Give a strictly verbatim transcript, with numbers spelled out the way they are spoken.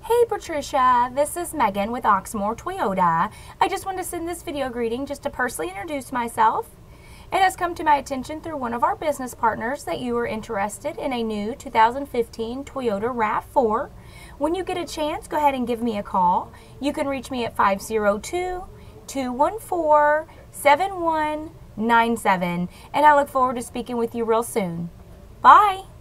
Hey Patricia, this is Megan with Oxmoor Toyota. I just wanted to send this video greeting just to personally introduce myself. It has come to my attention through one of our business partners that you are interested in a new two thousand fifteen Toyota RAV four. When you get a chance, go ahead and give me a call. You can reach me at five zero two, two one four, seven one nine seven, and I look forward to speaking with you real soon. Bye!